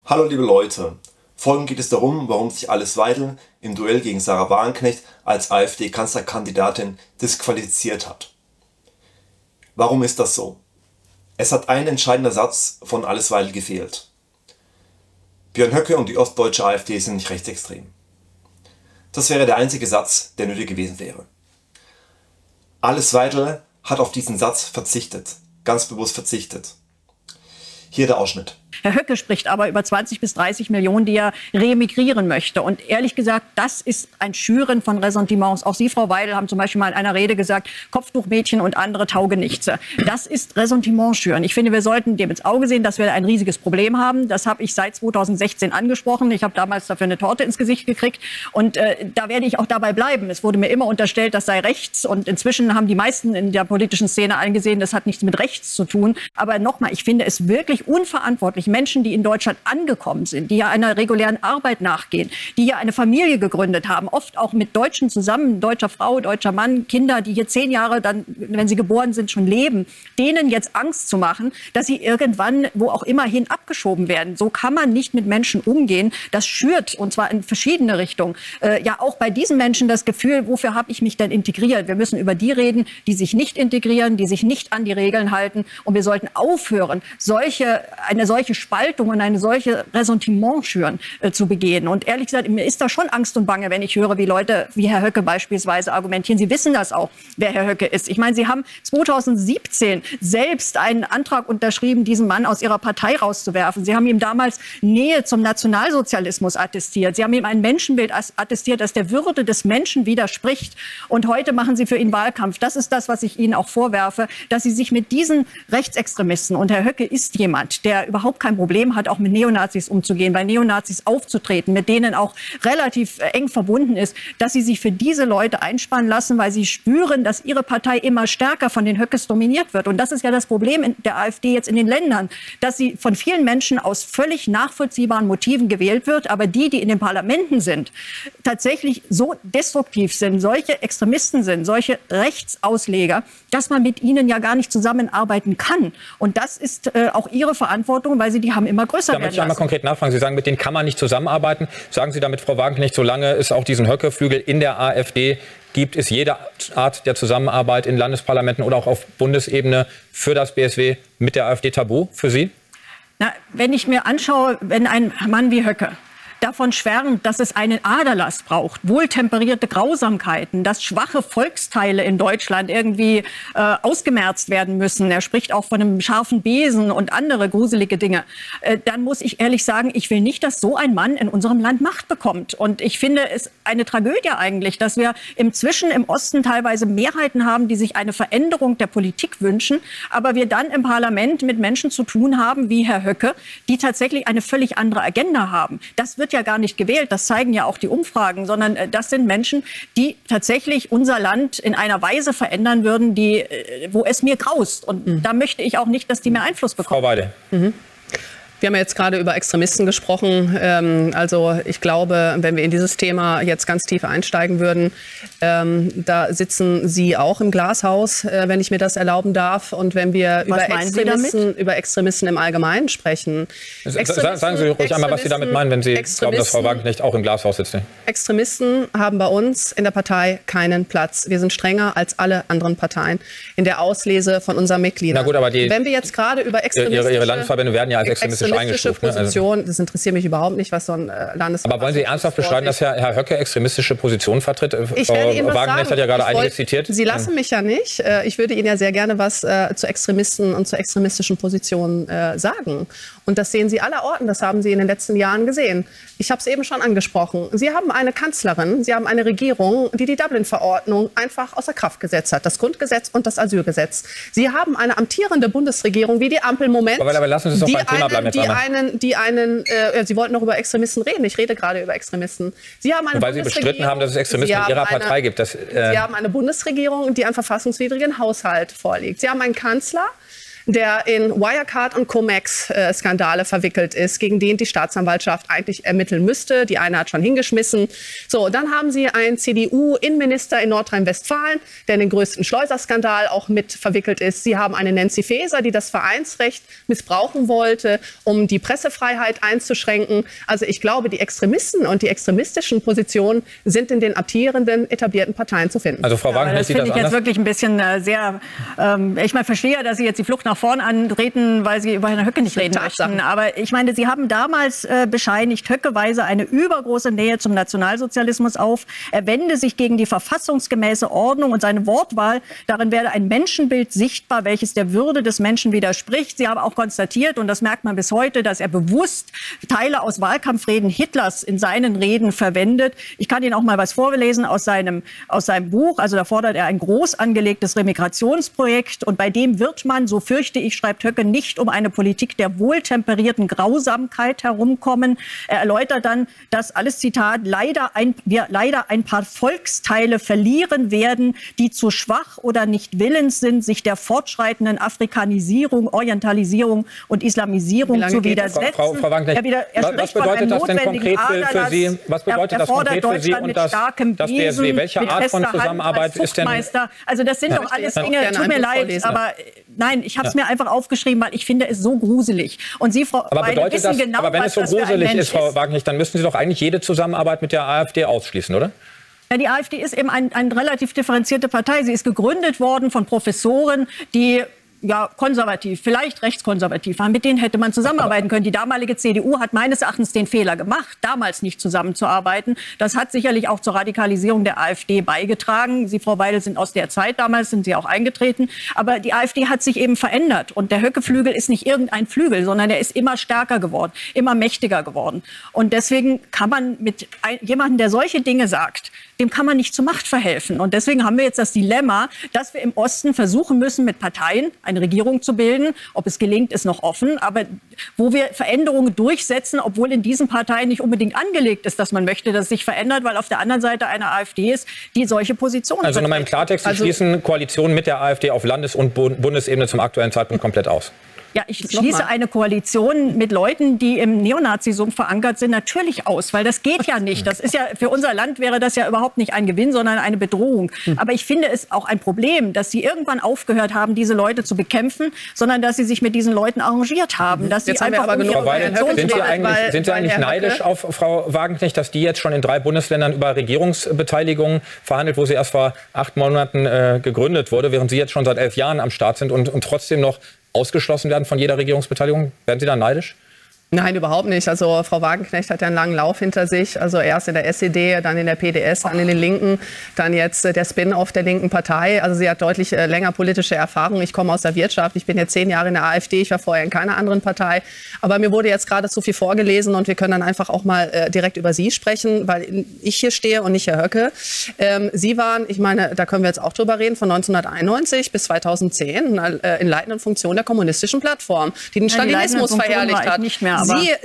Hallo liebe Leute, folgend geht es darum, warum sich Alice Weidel im Duell gegen Sarah Wagenknecht als AfD-Kanzlerkandidatin disqualifiziert hat. Warum ist das so? Es hat ein entscheidender Satz von Alice Weidel gefehlt. Björn Höcke und die ostdeutsche AfD sind nicht rechtsextrem. Das wäre der einzige Satz, der nötig gewesen wäre. Alice Weidel hat auf diesen Satz verzichtet, ganz bewusst verzichtet. Hier der Ausschnitt. Herr Höcke spricht aber über 20 bis 30 Millionen, die er reemigrieren möchte. Und ehrlich gesagt, das ist ein Schüren von Ressentiments. Auch Sie, Frau Weidel, haben zum Beispiel mal in einer Rede gesagt, Kopftuchmädchen und andere Taugenichtse. Das ist Ressentiment schüren. Ich finde, wir sollten dem ins Auge sehen, dass wir ein riesiges Problem haben. Das habe ich seit 2016 angesprochen. Ich habe damals dafür eine Torte ins Gesicht gekriegt. Und da werde ich auch dabei bleiben. Es wurde mir immer unterstellt, das sei rechts. Und inzwischen haben die meisten in der politischen Szene eingesehen, das hat nichts mit rechts zu tun. Aber nochmal, ich finde es wirklich unverantwortlich, Menschen, die in Deutschland angekommen sind, die ja einer regulären Arbeit nachgehen, die ja eine Familie gegründet haben, oft auch mit Deutschen zusammen, deutscher Frau, deutscher Mann, Kinder, die hier 10 Jahre dann, wenn sie geboren sind, schon leben, denen jetzt Angst zu machen, dass sie irgendwann wo auch immer hin abgeschoben werden. So kann man nicht mit Menschen umgehen. Das schürt, und zwar in verschiedene Richtungen, ja auch bei diesen Menschen das Gefühl, wofür habe ich mich denn integriert? Wir müssen über die reden, die sich nicht integrieren, die sich nicht an die Regeln halten. Und wir sollten aufhören, eine solche Spaltung und eine solche Ressentiment schüren zu begehen. Und ehrlich gesagt, mir ist da schon Angst und Bange, wenn ich höre, wie Leute wie Herr Höcke beispielsweise argumentieren. Sie wissen das auch, wer Herr Höcke ist. Ich meine, Sie haben 2017 selbst einen Antrag unterschrieben, diesen Mann aus Ihrer Partei rauszuwerfen. Sie haben ihm damals Nähe zum Nationalsozialismus attestiert. Sie haben ihm ein Menschenbild attestiert, das der Würde des Menschen widerspricht. Und heute machen Sie für ihn Wahlkampf. Das ist das, was ich Ihnen auch vorwerfe, dass Sie sich mit diesen Rechtsextremisten, und Herr Höcke ist jemand, der überhaupt kein Problem hat, auch mit Neonazis umzugehen, bei Neonazis aufzutreten, mit denen auch relativ eng verbunden ist, dass Sie sich für diese Leute einspannen lassen, weil Sie spüren, dass Ihre Partei immer stärker von den Höckes dominiert wird. Und das ist ja das Problem in der AfD jetzt in den Ländern, dass sie von vielen Menschen aus völlig nachvollziehbaren Motiven gewählt wird, aber die in den Parlamenten sind, tatsächlich so destruktiv sind, solche Extremisten sind, solche Rechtsausleger, dass man mit ihnen ja gar nicht zusammenarbeiten kann. Und das ist auch Ihre Verantwortung, weil Sie die haben immer größer werden lassen. Da möchte ich einmal konkret nachfragen. Sie sagen, mit denen kann man nicht zusammenarbeiten. Sagen Sie damit, Frau Wagenknecht, solange es auch diesen Höcke-Flügel in der AfD gibt, ist jede Art der Zusammenarbeit in Landesparlamenten oder auch auf Bundesebene für das BSW mit der AfD tabu für Sie? Na, wenn ich mir anschaue, wenn ein Mann wie Höcke davon schwärmt, dass es einen Aderlass braucht, wohltemperierte Grausamkeiten, dass schwache Volksteile in Deutschland irgendwie ausgemerzt werden müssen. Er spricht auch von einem scharfen Besen und andere gruselige Dinge. Dann muss ich ehrlich sagen, ich will nicht, dass so ein Mann in unserem Land Macht bekommt. Und ich finde es eine Tragödie eigentlich, dass wir inzwischen im Osten teilweise Mehrheiten haben, die sich eine Veränderung der Politik wünschen, aber wir dann im Parlament mit Menschen zu tun haben, wie Herr Höcke, die tatsächlich eine völlig andere Agenda haben. Das wird ja gar nicht gewählt, das zeigen ja auch die Umfragen, sondern das sind Menschen, die tatsächlich unser Land in einer Weise verändern würden, wo es mir graust. Und da möchte ich auch nicht, dass die mehr Einfluss bekommen. Frau Weidel. Wir haben ja jetzt gerade über Extremisten gesprochen. Also ich glaube, wenn wir in dieses Thema jetzt ganz tief einsteigen würden, da sitzen Sie auch im Glashaus, wenn ich mir das erlauben darf. Und wenn wir über Extremisten im Allgemeinen sprechen. Sagen Sie ruhig einmal, was Sie damit meinen, wenn Sie glauben, dass Frau Wagenknecht auch im Glashaus sitzt. Extremisten haben bei uns in der Partei keinen Platz. Wir sind strenger als alle anderen Parteien in der Auslese von unseren Mitgliedern. Na gut, aber wenn wir jetzt gerade über Ihre Landesverbände werden ja als extremistisch Position, das interessiert mich überhaupt nicht, was so ein Landesverband. Aber wollen Sie ernsthaft beschreiben, dass Herr Höcke extremistische Positionen vertritt? Frau Wagenknecht hat ja gerade einige zitiert. Sie lassen mich ja nicht. Ich würde Ihnen ja sehr gerne was zu Extremisten und zu extremistischen Positionen sagen. Und das sehen Sie allerorten, das haben Sie in den letzten Jahren gesehen. Ich habe es eben schon angesprochen. Sie haben eine Kanzlerin, Sie haben eine Regierung, die Dublin-Verordnung einfach außer Kraft gesetzt hat. Das Grundgesetz und das Asylgesetz. Sie haben eine amtierende Bundesregierung wie die Ampel im Moment. Aber lassen Sie es doch beim Thema bleiben. Sie wollten noch über Extremisten reden. Ich rede gerade über Extremisten. Sie haben eine Weil Sie bestritten haben, dass es Extremisten in Ihrer Partei gibt. Sie haben eine Bundesregierung, die einen verfassungswidrigen Haushalt vorlegt. Sie haben einen Kanzler, der in Wirecard und Cum-Ex-Skandale verwickelt ist, gegen den die Staatsanwaltschaft eigentlich ermitteln müsste. Die eine hat schon hingeschmissen. So, dann haben Sie einen CDU-Innenminister in Nordrhein-Westfalen, der in den größten Schleuserskandal auch mit verwickelt ist. Sie haben eine Nancy Faeser, die das Vereinsrecht missbrauchen wollte, um die Pressefreiheit einzuschränken. Also ich glaube, die Extremisten und die extremistischen Positionen sind in den amtierenden, etablierten Parteien zu finden. Also Frau Wagenknecht, das finde ich jetzt wirklich ein bisschen sehr, ich meine, verstehe, dass Sie jetzt die Flucht nach vorn antreten, weil Sie über Herrn Höcke nicht reden möchten. Aber ich meine, Sie haben damals bescheinigt, Höcke weise eine übergroße Nähe zum Nationalsozialismus auf. Er wende sich gegen die verfassungsgemäße Ordnung und seine Wortwahl, darin werde ein Menschenbild sichtbar, welches der Würde des Menschen widerspricht. Sie haben auch konstatiert, und das merkt man bis heute, dass er bewusst Teile aus Wahlkampfreden Hitlers in seinen Reden verwendet. Ich kann Ihnen auch mal was vorlesen aus seinem Buch. Also da fordert er ein groß angelegtes Remigrationsprojekt. Und bei dem wird man, so fürchte ich, schreibt Höcke, nicht um eine Politik der wohltemperierten Grausamkeit herumkommen. Er erläutert dann, dass alles, Zitat, wir leider ein paar Volksteile verlieren werden, die zu schwach oder nicht willens sind, sich der fortschreitenden Afrikanisierung, Orientalisierung und Islamisierung zu widersetzen. Frau Wagenknecht, was bedeutet das denn konkret für Sie? Was bedeutet das konkret für Sie und das BSW? Welche Art von Zusammenarbeit ist denn? Also das sind doch alles Dinge, tut mir leid, aber nein, ich habe es mir einfach aufgeschrieben, weil ich finde es so gruselig. Und Sie, Frau Weidel, wissen genau, aber wenn es so gruselig ist, Frau Wagenknecht, dann müssten Sie doch eigentlich jede Zusammenarbeit mit der AfD ausschließen, oder? Ja, die AfD ist eben eine relativ differenzierte Partei. Sie ist gegründet worden von Professoren, die ja, konservativ, vielleicht rechtskonservativ waren. Mit denen hätte man zusammenarbeiten können. Die damalige CDU hat meines Erachtens den Fehler gemacht, damals nicht zusammenzuarbeiten. Das hat sicherlich auch zur Radikalisierung der AfD beigetragen. Sie, Frau Weidel, sind aus der Zeit damals, sind Sie auch eingetreten. Aber die AfD hat sich eben verändert. Und der Höcke-Flügel ist nicht irgendein Flügel, sondern er ist immer stärker geworden, immer mächtiger geworden. Und deswegen kann man mit jemandem, der solche Dinge sagt, dem kann man nicht zur Macht verhelfen. Und deswegen haben wir jetzt das Dilemma, dass wir im Osten versuchen müssen, mit Parteien eine Regierung zu bilden. Ob es gelingt, ist noch offen. Aber wo wir Veränderungen durchsetzen, obwohl in diesen Parteien nicht unbedingt angelegt ist, dass man möchte, dass es sich verändert, weil auf der anderen Seite eine AfD ist, die solche Positionen Also nochmal im Klartext, Sie schließen Koalitionen mit der AfD auf Landes- und Bundesebene zum aktuellen Zeitpunkt komplett aus. Ja, ich schließe eine Koalition mit Leuten, die im Neonazismus verankert sind, natürlich aus, weil das geht ja nicht. Das ist ja, für unser Land wäre das ja überhaupt nicht ein Gewinn, sondern eine Bedrohung. Aber ich finde es auch ein Problem, dass Sie irgendwann aufgehört haben, diese Leute zu bekämpfen, sondern dass Sie sich mit diesen Leuten arrangiert haben. Dass Sie einfach sind Sie eigentlich neidisch auf Frau Wagenknecht, dass die jetzt schon in 3 Bundesländern über Regierungsbeteiligung verhandelt, wo sie erst vor 8 Monaten gegründet wurde, während Sie jetzt schon seit 11 Jahren am Start sind und trotzdem noch ausgeschlossen werden von jeder Regierungsbeteiligung? Werden Sie da neidisch? Nein, überhaupt nicht. Also Frau Wagenknecht hat ja einen langen Lauf hinter sich. Also erst in der SED, dann in der PDS, dann in den Linken, dann jetzt der Spin-off der linken Partei. Also sie hat deutlich länger politische Erfahrung. Ich komme aus der Wirtschaft. Ich bin jetzt 10 Jahre in der AfD. Ich war vorher in keiner anderen Partei. Aber mir wurde jetzt gerade zu viel vorgelesen und wir können dann einfach auch mal direkt über Sie sprechen, weil ich hier stehe und nicht Herr Höcke. Sie waren, ich meine, da können wir jetzt auch drüber reden, von 1991 bis 2010 in leitenden Funktionen der kommunistischen Plattform, die den Stalinismus verherrlicht hat. Nicht mehr.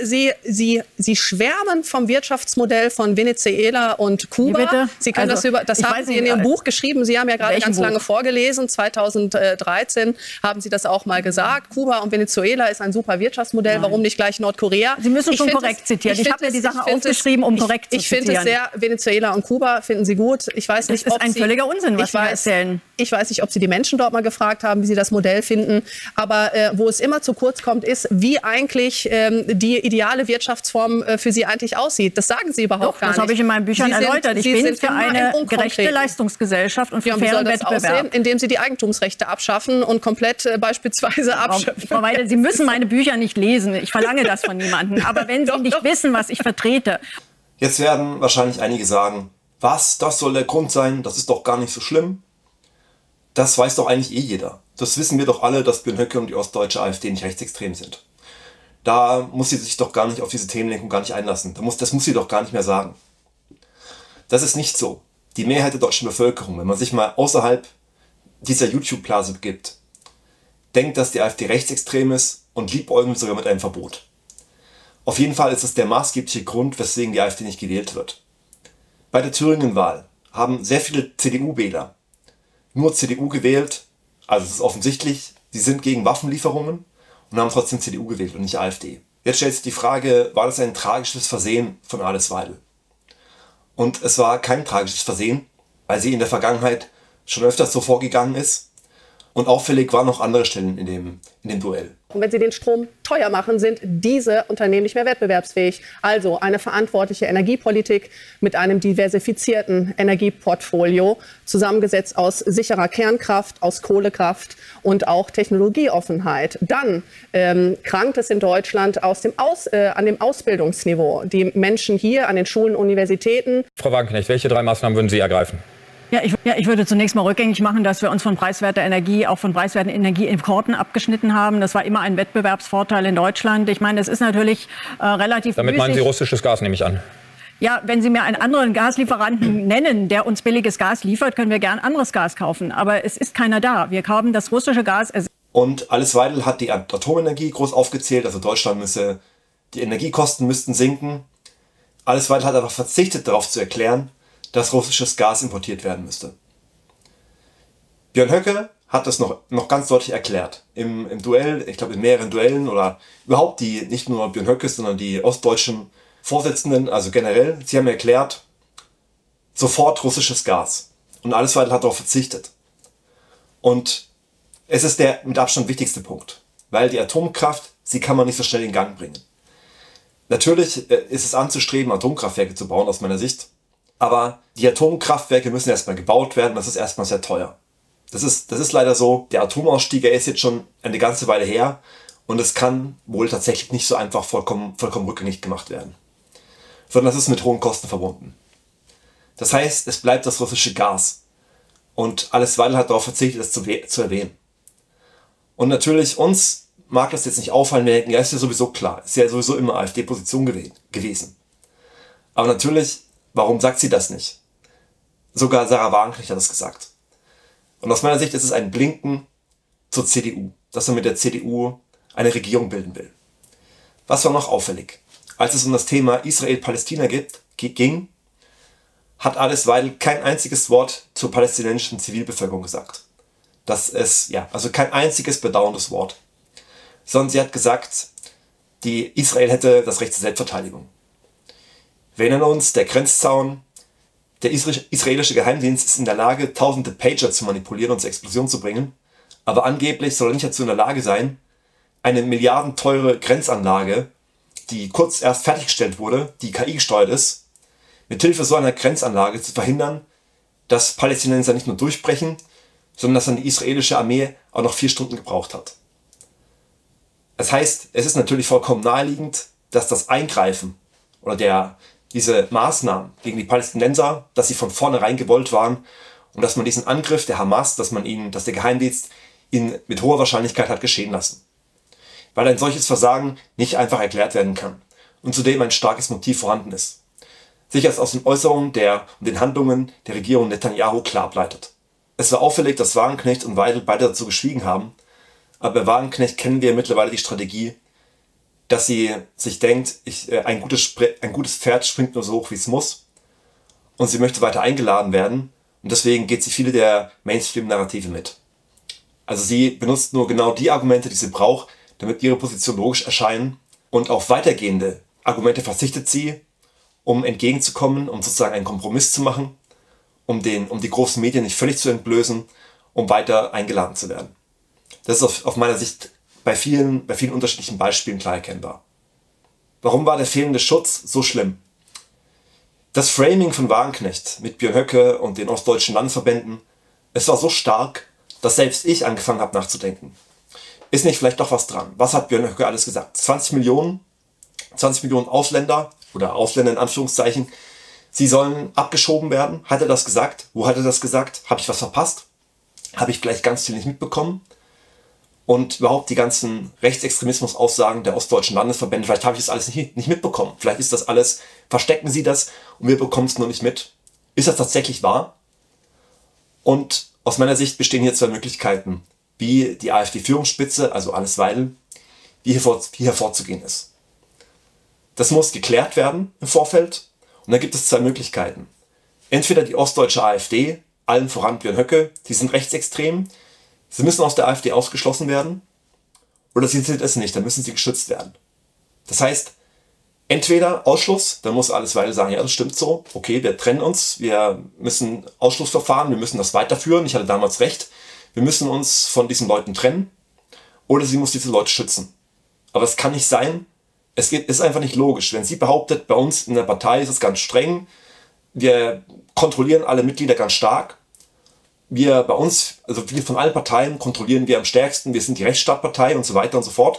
Sie schwärmen vom Wirtschaftsmodell von Venezuela und Kuba. Sie können das haben Sie in Ihrem Buch geschrieben. Sie haben ja gerade ganz lange vorgelesen. 2013 haben Sie das auch mal gesagt. Kuba und Venezuela ist ein super Wirtschaftsmodell. Warum nicht gleich Nordkorea? Sie müssen schon korrekt zitieren. Ich habe mir die Sache aufgeschrieben, um korrekt zu zitieren. Ich finde es sehr, Venezuela und Kuba finden Sie gut. Ich weiß nicht, das ist ein völliger Unsinn, was Sie erzählen. Ich weiß nicht, ob Sie die Menschen dort mal gefragt haben, wie sie das Modell finden. Aber wo es immer zu kurz kommt, ist, wie eigentlich die ideale Wirtschaftsform für Sie eigentlich aussieht. Das sagen Sie überhaupt gar nicht. Das habe ich in meinen Büchern erläutert. Ich bin für eine gerechte Leistungsgesellschaft und für fairen Wettbewerb. Indem Sie die Eigentumsrechte abschaffen und komplett beispielsweise abschöpfen. Frau Weidel, Sie müssen meine Bücher nicht lesen. Ich verlange das von niemandem. Aber wenn Sie nicht wissen, was ich vertrete. Jetzt werden wahrscheinlich einige sagen, was, das soll der Grund sein, das ist doch gar nicht so schlimm. Das weiß doch eigentlich eh jeder. Das wissen wir doch alle, dass Björn Höcke und die ostdeutsche AfD nicht rechtsextrem sind. Da muss sie sich doch gar nicht auf diese Themenlenkung gar nicht einlassen. Das muss sie doch gar nicht mehr sagen. Das ist nicht so. Die Mehrheit der deutschen Bevölkerung, wenn man sich mal außerhalb dieser YouTube-Blase begibt, denkt, dass die AfD rechtsextrem ist und liebäugelt sogar mit einem Verbot. Auf jeden Fall ist es der maßgebliche Grund, weswegen die AfD nicht gewählt wird. Bei der Thüringen-Wahl haben sehr viele CDU-Wähler nur CDU gewählt, also es ist offensichtlich, Sie sind gegen Waffenlieferungen und haben trotzdem CDU gewählt und nicht AfD. Jetzt stellt sich die Frage, war das ein tragisches Versehen von Alice Weidel? Und es war kein tragisches Versehen, weil sie in der Vergangenheit schon öfters so vorgegangen ist. Und auffällig waren noch andere Stellen in dem Duell. Und wenn sie den Strom teuer machen, sind diese Unternehmen nicht mehr wettbewerbsfähig. Also eine verantwortliche Energiepolitik mit einem diversifizierten Energieportfolio, zusammengesetzt aus sicherer Kernkraft, aus Kohlekraft und auch Technologieoffenheit. Dann krankt es in Deutschland an dem Ausbildungsniveau. Die Menschen hier an den Schulen, Universitäten. Frau Wagenknecht, welche 3 Maßnahmen würden Sie ergreifen? Ja, ich würde zunächst mal rückgängig machen, dass wir uns von preiswerter Energie, auch von preiswerten Energieimporten abgeschnitten haben. Das war immer ein Wettbewerbsvorteil in Deutschland. Ich meine, das ist natürlich relativ Damit meinen Sie russisches Gas, nehme ich an. Ja, wenn Sie mir einen anderen Gaslieferanten nennen, der uns billiges Gas liefert, können wir gern anderes Gas kaufen. Aber es ist keiner da. Wir haben das russische Gas. Und Alice Weidel hat die Atomenergie groß aufgezählt. Also die Energiekosten müssten sinken. Alice Weidel hat aber verzichtet, darauf zu erklären, dass russisches Gas importiert werden müsste. Björn Höcke hat das noch ganz deutlich erklärt. Im Duell, ich glaube in mehreren Duellen oder überhaupt nicht nur Björn Höcke, sondern die ostdeutschen Vorsitzenden, also generell, sie haben erklärt, sofort russisches Gas. Und Alice Weidel hat darauf verzichtet. Und es ist der mit Abstand wichtigste Punkt, weil die Atomkraft, sie kann man nicht so schnell in Gang bringen. Natürlich ist es anzustreben, Atomkraftwerke zu bauen, aus meiner Sicht. Aber die Atomkraftwerke müssen erstmal gebaut werden, das ist erstmal sehr teuer. Das ist leider so, der Atomausstieg, er ist jetzt schon eine ganze Weile her und es kann wohl tatsächlich nicht so einfach vollkommen rückgängig gemacht werden. Sondern das ist mit hohen Kosten verbunden. Das heißt, es bleibt das russische Gas. Und Alice Weidel hat darauf verzichtet, das zu erwähnen. Und natürlich, uns mag das jetzt nicht auffallen, wir denken, ja, ist ja sowieso klar, ist ja sowieso immer AfD-Position gewesen. Aber natürlich, warum sagt sie das nicht? Sogar Sarah Wagenknecht hat das gesagt. Und aus meiner Sicht ist es ein Blinken zur CDU, dass er mit der CDU eine Regierung bilden will. Was war noch auffällig? Als es um das Thema Israel-Palästina ging, hat Alice Weidel kein einziges Wort zur palästinensischen Zivilbevölkerung gesagt. Also kein einziges bedauerndes Wort. Sondern sie hat gesagt, Israel hätte das Recht zur Selbstverteidigung. Wir erinnern uns, der Grenzzaun, der israelische Geheimdienst ist in der Lage, tausende Pager zu manipulieren und zur Explosion zu bringen. Aber angeblich soll er nicht dazu in der Lage sein, eine milliardenteure Grenzanlage, die kurz erst fertiggestellt wurde, die KI gesteuert ist, mithilfe so einer Grenzanlage zu verhindern, dass Palästinenser nicht nur durchbrechen, sondern dass dann die israelische Armee auch noch 4 Stunden gebraucht hat. Das heißt, es ist natürlich vollkommen naheliegend, dass das Eingreifen oder diese Maßnahmen gegen die Palästinenser, dass sie von vornherein gewollt waren und dass man diesen Angriff der Hamas, dass der Geheimdienst ihn mit hoher Wahrscheinlichkeit hat geschehen lassen. Weil ein solches Versagen nicht einfach erklärt werden kann und zudem ein starkes Motiv vorhanden ist. Sich als aus den Äußerungen und den Handlungen der Regierung Netanyahu klar ableitet. Es war auffällig, dass Wagenknecht und Weidel beide dazu geschwiegen haben, aber bei Wagenknecht kennen wir mittlerweile die Strategie, dass sie sich denkt, ein gutes Pferd springt nur so hoch, wie es muss. Und sie möchte weiter eingeladen werden. Und deswegen geht sie viele der Mainstream-Narrative mit. Also sie benutzt nur genau die Argumente, die sie braucht, damit ihre Position logisch erscheinen. Und auf weitergehende Argumente verzichtet sie, um entgegenzukommen, um sozusagen einen Kompromiss zu machen, um die großen Medien nicht völlig zu entblößen, um weiter eingeladen zu werden. Das ist auf meiner Sicht bei vielen unterschiedlichen Beispielen klar erkennbar. Warum war der fehlende Schutz so schlimm? Das Framing von Wagenknecht mit Björn Höcke und den ostdeutschen Landesverbänden, es war so stark, dass selbst ich angefangen habe nachzudenken. Ist nicht vielleicht doch was dran? Was hat Björn Höcke alles gesagt? 20 Millionen Ausländer oder Ausländer in Anführungszeichen, sie sollen abgeschoben werden. Hat er das gesagt? Wo hat er das gesagt? Habe ich was verpasst? Habe ich vielleicht ganz viel nicht mitbekommen? Und überhaupt die ganzen Rechtsextremismus-Aussagen der ostdeutschen Landesverbände, vielleicht habe ich das alles nicht mitbekommen. Vielleicht ist das alles, verstecken sie das und wir bekommen es nur nicht mit. Ist das tatsächlich wahr? Und aus meiner Sicht bestehen hier 2 Möglichkeiten, wie die AfD-Führungsspitze, also Alice Weidel, wie hier vorzugehen ist. Das muss geklärt werden im Vorfeld und da gibt es 2 Möglichkeiten. Entweder die ostdeutsche AfD, allen voran Björn Höcke, die sind rechtsextrem, Sie müssen aus der AfD ausgeschlossen werden oder sie sind es nicht, dann müssen sie geschützt werden. Das heißt, entweder Ausschluss, dann muss Alice Weidel sagen, ja, das stimmt so, okay, wir trennen uns, wir müssen Ausschlussverfahren, wir müssen das weiterführen, ich hatte damals recht, wir müssen uns von diesen Leuten trennen, oder sie muss diese Leute schützen. Aber es kann nicht sein, ist einfach nicht logisch. Wenn sie behauptet, bei uns in der Partei ist es ganz streng, wir kontrollieren alle Mitglieder ganz stark, wir bei uns, also wir von allen Parteien kontrollieren wir am stärksten, wir sind die Rechtsstaatpartei und so weiter und so fort.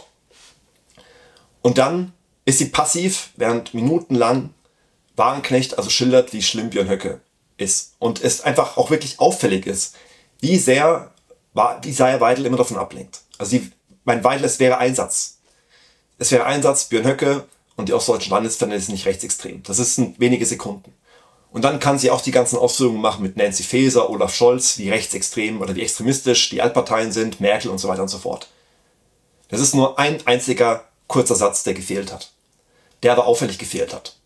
Und dann ist sie passiv, während minutenlang Wagenknecht also schildert, wie schlimm Björn Höcke ist. Und es einfach auch wirklich auffällig ist, wie sehr Weidel immer davon ablenkt. Also mein Weidel, es wäre Einsatz. Es wäre Einsatz, Björn Höcke und die ostdeutschen Landesverbände sind nicht rechtsextrem. Das sind wenige Sekunden. Und dann kann sie auch die ganzen Ausführungen machen mit Nancy Faeser, Olaf Scholz, wie rechtsextrem oder wie extremistisch die Altparteien sind, Merkel und so weiter und so fort. Das ist nur ein einziger kurzer Satz, der gefehlt hat. Der aber auffällig gefehlt hat.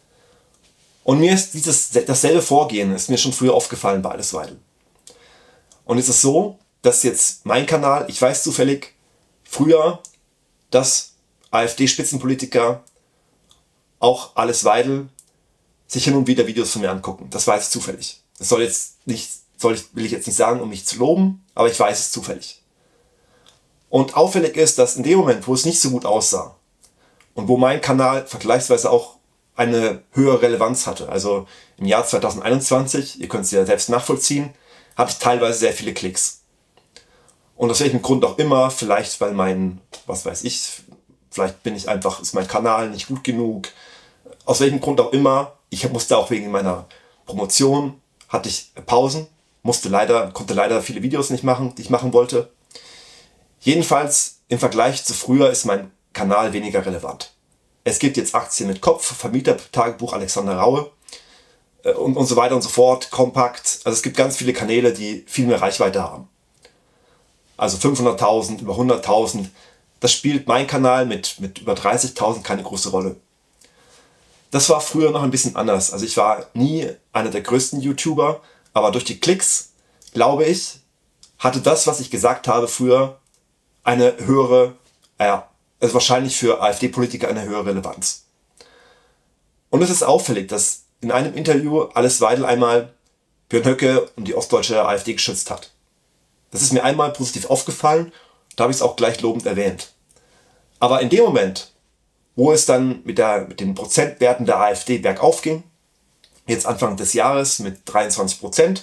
Und mir ist dasselbe Vorgehen ist mir schon früher aufgefallen bei Alice Weidel. Und es ist so, dass jetzt mein Kanal, ich weiß zufällig früher, dass AfD-Spitzenpolitiker auch Alice Weidel sich hin und wieder Videos von mir angucken. Das weiß ich zufällig. Das will ich jetzt nicht sagen, um mich zu loben, aber ich weiß es zufällig. Und auffällig ist, dass in dem Moment, wo es nicht so gut aussah und wo mein Kanal vergleichsweise auch eine höhere Relevanz hatte, also im Jahr 2021, ihr könnt es ja selbst nachvollziehen, hatte ich teilweise sehr viele Klicks. Und aus welchem Grund auch immer, vielleicht weil vielleicht ist mein Kanal nicht gut genug, aus welchem Grund auch immer, ich musste auch wegen meiner Promotion, hatte ich Pausen, konnte leider viele Videos nicht machen, die ich machen wollte. Jedenfalls im Vergleich zu früher ist mein Kanal weniger relevant. Es gibt jetzt Aktien mit Kopf, Vermietertagebuch Alexander Raue und so weiter und so fort, Kompakt. Also es gibt ganz viele Kanäle, die viel mehr Reichweite haben. Also 500.000, über 100.000. Das spielt mein Kanal mit über 30.000 keine große Rolle. Das war früher noch ein bisschen anders. Also ich war nie einer der größten YouTuber, aber durch die Klicks, glaube ich, hatte das, was ich gesagt habe früher, eine höhere, also wahrscheinlich für AfD-Politiker eine höhere Relevanz. Und es ist auffällig, dass in einem Interview Alice Weidel einmal Björn Höcke und die ostdeutsche AfD geschützt hat. Das ist mir einmal positiv aufgefallen, da habe ich es auch gleich lobend erwähnt. Aber in dem Moment, wo es dann mit den Prozentwerten der AfD bergauf ging, jetzt Anfang des Jahres mit 23%,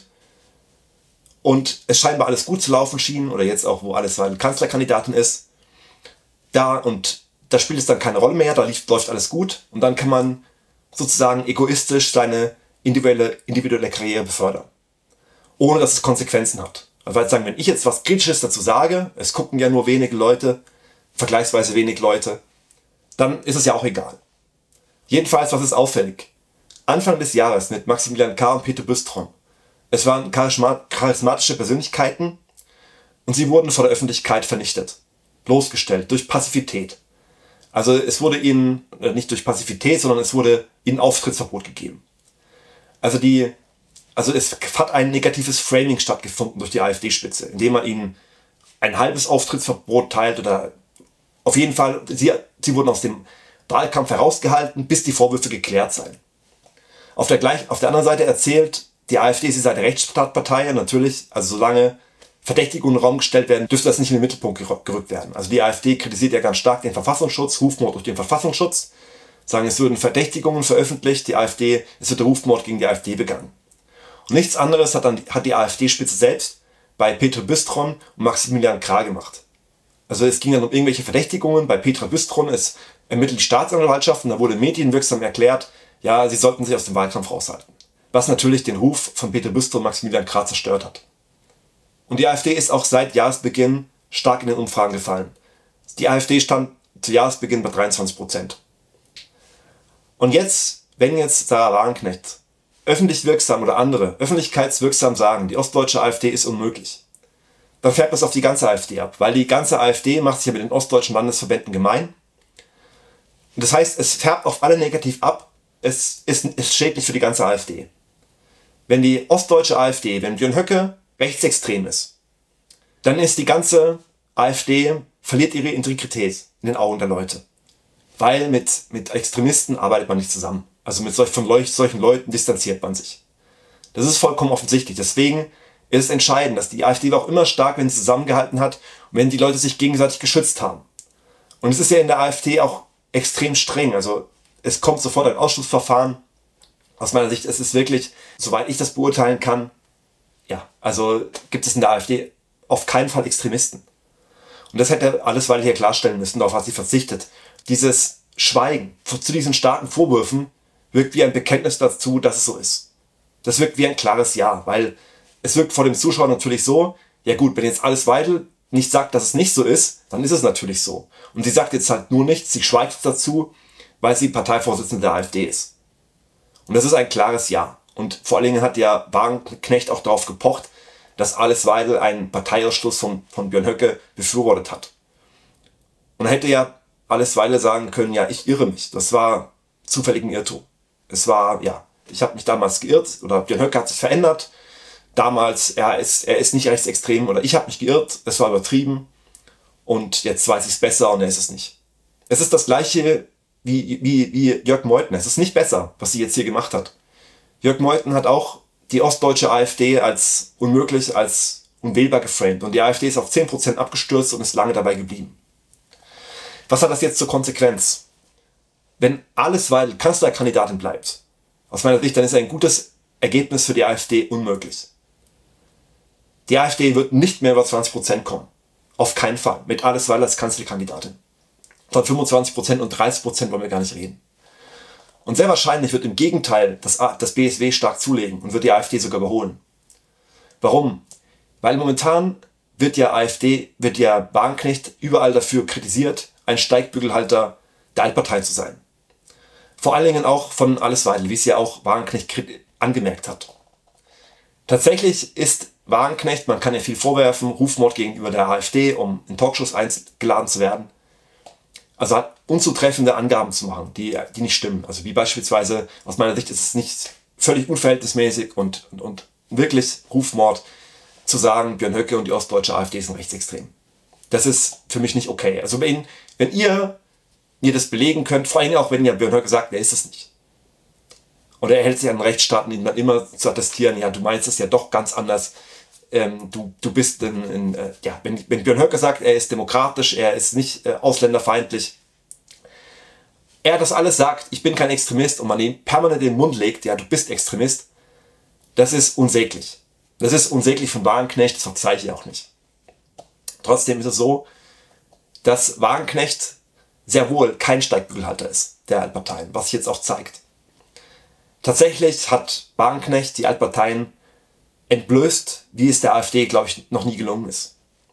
und es scheinbar alles gut zu laufen schien, oder jetzt auch, wo Alice Weidel Kanzlerkandidatin ist, da spielt es dann keine Rolle mehr, da läuft alles gut, und dann kann man sozusagen egoistisch seine individuelle Karriere befördern, ohne dass es Konsequenzen hat. Also weil sagen, wenn ich jetzt was Kritisches dazu sage, es gucken ja nur wenige Leute, vergleichsweise wenig Leute, dann ist es ja auch egal. Jedenfalls, was ist auffällig? Anfang des Jahres mit Maximilian K. und Peter Büstron. Es waren charismatische Persönlichkeiten und sie wurden vor der Öffentlichkeit vernichtet, bloßgestellt durch Passivität. Also es wurde ihnen, nicht durch Passivität, sondern es wurde ihnen Auftrittsverbot gegeben. Also es hat ein negatives Framing stattgefunden durch die AfD-Spitze, indem man ihnen ein halbes Auftrittsverbot teilt oder auf jeden Fall, sie wurden aus dem Wahlkampf herausgehalten, bis die Vorwürfe geklärt seien. Auf der anderen Seite erzählt die AfD, sie sei eine Rechtsstaatpartei, natürlich, also solange Verdächtigungen in den Raum gestellt werden, dürfte das nicht in den Mittelpunkt gerückt werden. Also die AfD kritisiert ja ganz stark den Verfassungsschutz, Rufmord durch den Verfassungsschutz, sagen, es würden Verdächtigungen veröffentlicht, es wird der Rufmord gegen die AfD begangen. Und nichts anderes hat die AfD-Spitze selbst bei Peter Büstron und Maximilian Krah gemacht. Also es ging dann um irgendwelche Verdächtigungen. Bei Petra Büstron, es ermittelt die Staatsanwaltschaft und da wurde medienwirksam erklärt, ja, sie sollten sich aus dem Wahlkampf raushalten. Was natürlich den Ruf von Peter Büstron und Maximilian Krah zerstört hat. Und die AfD ist auch seit Jahresbeginn stark in den Umfragen gefallen. Die AfD stand zu Jahresbeginn bei 23%. Und wenn jetzt Sarah Wagenknecht öffentlich wirksam oder andere öffentlichkeitswirksam sagen, die ostdeutsche AfD ist unmöglich, dann färbt das auf die ganze AfD ab, weil die ganze AfD macht sich ja mit den ostdeutschen Landesverbänden gemein. Und das heißt, es färbt auf alle negativ ab, es ist schädlich für die ganze AfD. Wenn die ostdeutsche AfD, wenn Björn Höcke rechtsextrem ist, dann ist die ganze AfD, verliert ihre Integrität in den Augen der Leute. Weil mit Extremisten arbeitet man nicht zusammen. Also mit solchen Leuten distanziert man sich. Das ist vollkommen offensichtlich. Deswegen ist es entscheidend, dass die AfD war auch immer stark, wenn sie zusammengehalten hat und wenn die Leute sich gegenseitig geschützt haben. Und es ist ja in der AfD auch extrem streng. Also es kommt sofort ein Ausschlussverfahren. Aus meiner Sicht ist es wirklich, soweit ich das beurteilen kann, ja, also gibt es in der AfD auf keinen Fall Extremisten. Und das hätte Allesweil hier klarstellen müssen, darauf hat sie verzichtet. Dieses Schweigen zu diesen starken Vorwürfen wirkt wie ein Bekenntnis dazu, dass es so ist. Das wirkt wie ein klares Ja, weil es wirkt vor dem Zuschauer natürlich so, ja gut, wenn jetzt Allesweil nicht sagt, dass es nicht so ist, dann ist es natürlich so. Und sie sagt jetzt halt nur nichts, sie schweigt dazu, weil sie Parteivorsitzende der AfD ist. Und das ist ein klares Ja. Und vor allen Dingen hat der Wagenknecht auch darauf gepocht, dass Allesweil einen Parteiausschluss von Björn Höcke befürwortet hat. Und er hätte ja Allesweil sagen können, ja, ich irre mich. Das war zufällig ein Irrtum. Es war, ja, ich habe mich damals geirrt oder Björn Höcke hat sich verändert. Damals, er ist nicht rechtsextrem oder ich habe mich geirrt, es war übertrieben und jetzt weiß ich es besser und er ist es nicht. Es ist das gleiche wie Jörg Meuthen. Es ist nicht besser, was sie jetzt hier gemacht hat. Jörg Meuthen hat auch die ostdeutsche AfD als unmöglich, als unwählbar geframed und die AfD ist auf 10% abgestürzt und ist lange dabei geblieben. Was hat das jetzt zur Konsequenz? Wenn Allesweil Kanzlerkandidatin bleibt, aus meiner Sicht, dann ist ein gutes Ergebnis für die AfD unmöglich. Die AfD wird nicht mehr über 20% kommen. Auf keinen Fall. Mit Allesweil als Kanzlerkandidatin. Von 25% und 30% wollen wir gar nicht reden. Und sehr wahrscheinlich wird im Gegenteil das BSW stark zulegen und wird die AfD sogar überholen. Warum? Weil momentan wird ja Wagenknecht überall dafür kritisiert, ein Steigbügelhalter der Altparteien zu sein. Vor allen Dingen auch von Allesweil, wie es ja auch Wagenknecht angemerkt hat. Tatsächlich ist Wagenknecht, man kann ja viel vorwerfen, Rufmord gegenüber der AfD, um in Talkshows eingeladen zu werden. Also hat unzutreffende Angaben zu machen, die nicht stimmen. Also wie beispielsweise, aus meiner Sicht ist es nicht völlig unverhältnismäßig und wirklich Rufmord zu sagen, Björn Höcke und die ostdeutsche AfD sind rechtsextrem. Das ist für mich nicht okay. Also wenn ihr das belegen könnt, vor allem auch wenn ja Björn Höcke sagt, er ist es nicht. Oder er hält sich an den Rechtsstaat, ihn dann immer zu attestieren, ja, du meinst es ja doch ganz anders. Du bist wenn Björn Höcke sagt, er ist demokratisch, er ist nicht ausländerfeindlich, er das alles sagt, ich bin kein Extremist und man ihm permanent in den Mund legt, ja, du bist Extremist, das ist unsäglich. Das ist unsäglich von Wagenknecht, das verzeihe ich auch nicht. Trotzdem ist es so, dass Wagenknecht sehr wohl kein Steigbügelhalter ist der Altparteien, was sich jetzt auch zeigt. Tatsächlich hat Wagenknecht die Altparteien entblößt, wie es der AfD, glaube ich, noch nie gelungen ist.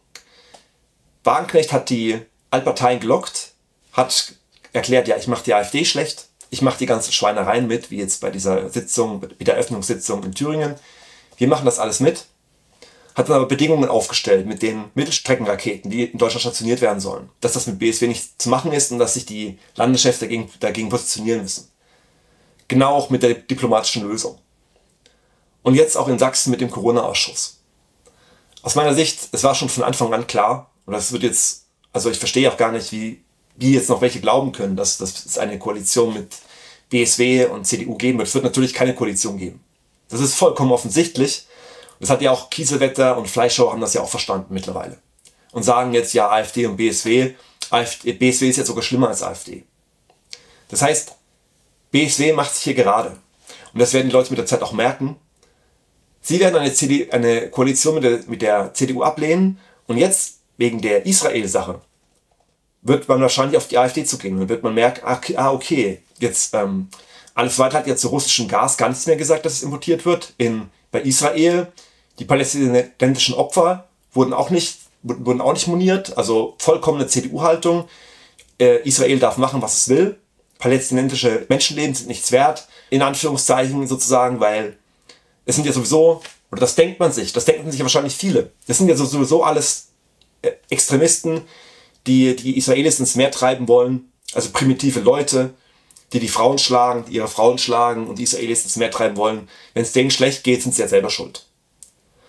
Wagenknecht hat die Altparteien gelockt, hat erklärt, ja, ich mache die AfD schlecht, ich mache die ganzen Schweinereien mit, wie jetzt bei dieser Sitzung, bei der Eröffnungssitzung in Thüringen. Wir machen das alles mit, hat dann aber Bedingungen aufgestellt mit den Mittelstreckenraketen, die in Deutschland stationiert werden sollen. Dass das mit BSW nicht zu machen ist und dass sich die Landeschefs dagegen positionieren müssen. Genau auch mit der diplomatischen Lösung. Und jetzt auch in Sachsen mit dem Corona-Ausschuss. Aus meiner Sicht, es war schon von Anfang an klar, und das wird jetzt, also ich verstehe auch gar nicht, wie jetzt noch welche glauben können, dass es eine Koalition mit BSW und CDU geben wird. Es wird natürlich keine Koalition geben. Das ist vollkommen offensichtlich. Das hat ja auch Kiesewetter und Fleischhauer haben das ja auch verstanden mittlerweile. Und sagen jetzt, ja, AfD und BSW. BSW ist jetzt sogar schlimmer als AfD. Das heißt, BSW macht sich hier gerade. Und das werden die Leute mit der Zeit auch merken. Sie werden eine Koalition mit der CDU ablehnen. Und jetzt, wegen der Israel-Sache, wird man wahrscheinlich auf die AfD zugehen. Dann wird man merken, okay, jetzt Allesweil hat ja zu russischem Gas gar nichts mehr gesagt, dass es importiert wird. Bei Israel, die palästinensischen Opfer wurden auch nicht moniert, also vollkommene CDU-Haltung. Israel darf machen, was es will. Palästinensische Menschenleben sind nichts wert, in Anführungszeichen sozusagen, weil es sind ja sowieso, oder das denken sich ja wahrscheinlich viele, das sind ja sowieso alles Extremisten, die Israelis ins Meer treiben wollen, also primitive Leute, die Frauen schlagen, die ihre Frauen schlagen und die Israelis ins Meer treiben wollen. Wenn es denen schlecht geht, sind sie ja selber schuld.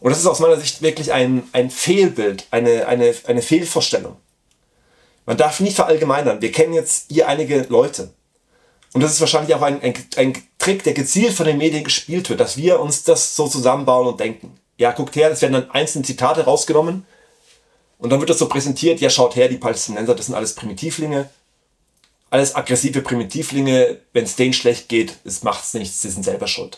Und das ist aus meiner Sicht wirklich ein Fehlbild, eine Fehlvorstellung. Man darf nicht verallgemeinern. Wir kennen jetzt hier einige Leute. Und das ist wahrscheinlich auch ein Trick, der gezielt von den Medien gespielt wird, dass wir uns das so zusammenbauen und denken. Ja, guckt her, es werden dann einzelne Zitate rausgenommen und dann wird das so präsentiert, ja, schaut her, die Palästinenser, das sind alles Primitivlinge, alles aggressive Primitivlinge, wenn es denen schlecht geht, es macht's nichts, sie sind selber schuld.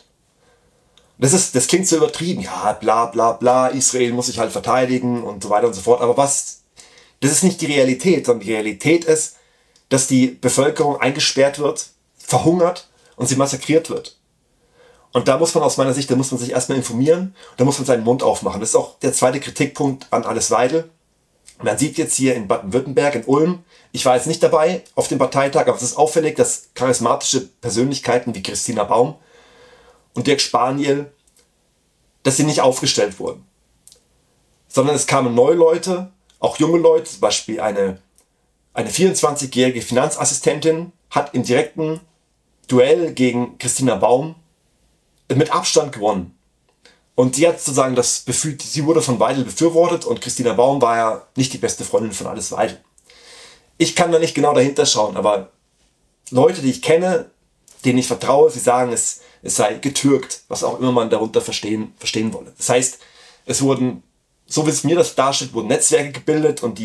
Das klingt so übertrieben, ja, bla bla bla, Israel muss sich halt verteidigen und so weiter und so fort, aber das ist nicht die Realität, sondern die Realität ist, dass die Bevölkerung eingesperrt wird, verhungert und sie massakriert wird. Und da muss man aus meiner Sicht, da muss man sich erstmal informieren, da muss man seinen Mund aufmachen. Das ist auch der zweite Kritikpunkt an Alice Weidel. Man sieht jetzt hier in Baden-Württemberg, in Ulm, ich war jetzt nicht dabei auf dem Parteitag, aber es ist auffällig, dass charismatische Persönlichkeiten wie Christina Baum und Dirk Spaniel, dass sie nicht aufgestellt wurden. Sondern es kamen neue Leute, auch junge Leute, zum Beispiel eine 24-jährige Finanzassistentin hat im direkten Duell gegen Christina Baum mit Abstand gewonnen. Und die hat sozusagen sie wurde von Weidel befürwortet und Christina Baum war ja nicht die beste Freundin von Alice Weidel. Ich kann da nicht genau dahinter schauen, aber Leute, die ich kenne, denen ich vertraue, sie sagen, es sei getürkt, was auch immer man darunter verstehen wolle. Das heißt, es wurden, so wie es mir das darstellt, wurden Netzwerke gebildet und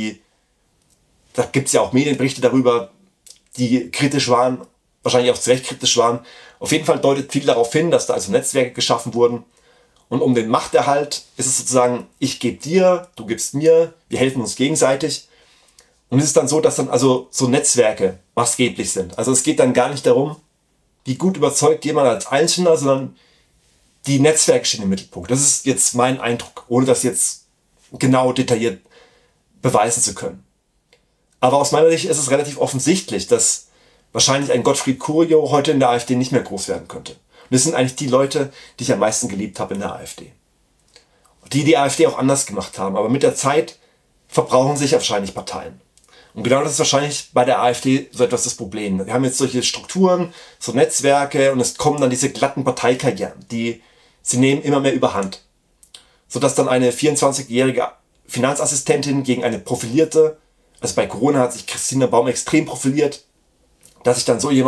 da gibt es ja auch Medienberichte darüber, die kritisch waren, wahrscheinlich auch zu Recht kritisch waren. Auf jeden Fall deutet viel darauf hin, dass da also Netzwerke geschaffen wurden. Und um den Machterhalt ist es sozusagen, ich gebe dir, du gibst mir, wir helfen uns gegenseitig. Und es ist dann so, dass dann also so Netzwerke maßgeblich sind. Also es geht dann gar nicht darum, wie gut überzeugt jemand als Einzelner, sondern die Netzwerke stehen im Mittelpunkt. Das ist jetzt mein Eindruck, ohne das jetzt genau detailliert beweisen zu können. Aber aus meiner Sicht ist es relativ offensichtlich, dass wahrscheinlich ein Gottfried Curio heute in der AfD nicht mehr groß werden könnte. Und das sind eigentlich die Leute, die ich am meisten geliebt habe in der AfD. Die AfD auch anders gemacht haben. Aber mit der Zeit verbrauchen sich wahrscheinlich Parteien. Und genau das ist wahrscheinlich bei der AfD so etwas das Problem. Wir haben jetzt solche Strukturen, so Netzwerke und es kommen dann diese glatten Parteikarrieren, sie nehmen immer mehr überhand. Sodass dann eine 24-jährige Finanzassistentin gegen eine profilierte, also bei Corona hat sich Christina Baum extrem profiliert, dass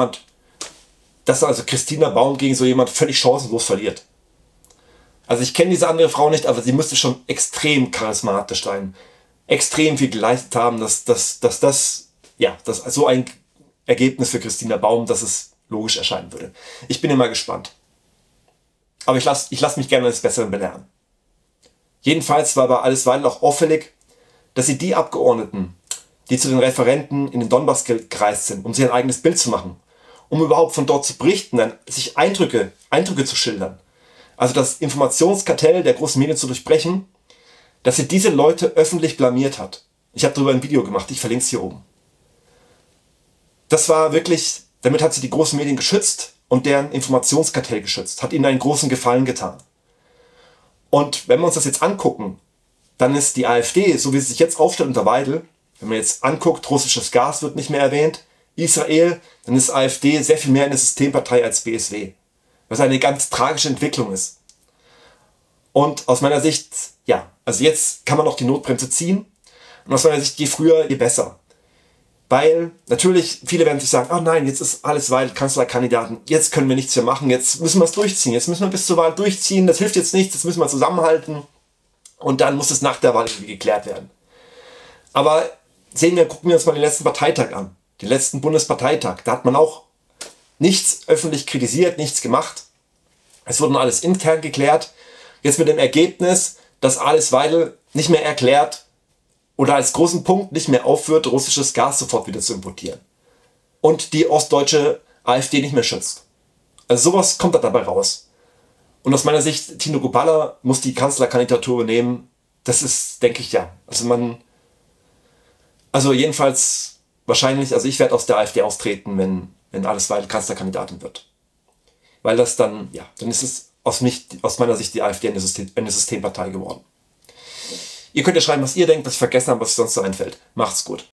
also Christina Baum gegen so jemand völlig chancenlos verliert. Also ich kenne diese andere Frau nicht, aber sie müsste schon extrem charismatisch sein, extrem viel geleistet haben, dass so ein Ergebnis für Christina Baum, dass es logisch erscheinen würde. Ich bin immer gespannt. Aber ich lass mich gerne eines Besseren belehren. Jedenfalls war bei Alice Weidel auch auffällig, dass sie die Abgeordneten, die zu den Referenten in den Donbass gereist sind, um sich ein eigenes Bild zu machen, um überhaupt von dort zu berichten, dann sich Eindrücke zu schildern, also das Informationskartell der großen Medien zu durchbrechen, dass sie diese Leute öffentlich blamiert hat. Ich habe darüber ein Video gemacht, ich verlinke es hier oben. Das war wirklich, damit hat sie die großen Medien geschützt und deren Informationskartell geschützt, hat ihnen einen großen Gefallen getan. Und wenn wir uns das jetzt angucken, dann ist die AfD, so wie sie sich jetzt aufstellt unter Weidel, wenn man jetzt anguckt, russisches Gas wird nicht mehr erwähnt, Israel, dann ist AfD sehr viel mehr eine Systempartei als BSW. Was eine ganz tragische Entwicklung ist. Und aus meiner Sicht, ja, also jetzt kann man noch die Notbremse ziehen. Und aus meiner Sicht, je früher, je besser. Weil natürlich, viele werden sich sagen, oh nein, jetzt ist Alice Weidel Kanzlerkandidaten, jetzt können wir nichts mehr machen, jetzt müssen wir es durchziehen, jetzt müssen wir bis zur Wahl durchziehen, das hilft jetzt nichts, jetzt müssen wir zusammenhalten. Und dann muss es nach der Wahl irgendwie geklärt werden. Aber gucken wir uns mal den letzten Parteitag an. Den letzten Bundesparteitag. Da hat man auch nichts öffentlich kritisiert, nichts gemacht. Es wurde nur alles intern geklärt. Jetzt mit dem Ergebnis, dass Alice Weidel nicht mehr erklärt oder als großen Punkt nicht mehr aufhört, russisches Gas sofort wieder zu importieren. Und die ostdeutsche AfD nicht mehr schützt. Also sowas kommt da dabei raus. Und aus meiner Sicht, Tino Kruppalla muss die Kanzlerkandidatur übernehmen. Das ist, denke ich, ja. Also jedenfalls wahrscheinlich, also ich werde aus der AfD austreten, wenn Alice Weidel Kanzlerkandidatin wird. Weil das dann, ja, dann ist es aus meiner Sicht die AfD eine Systempartei geworden. Ihr könnt ja schreiben, was ihr denkt, was ich vergessen habe, was euch sonst so einfällt. Macht's gut.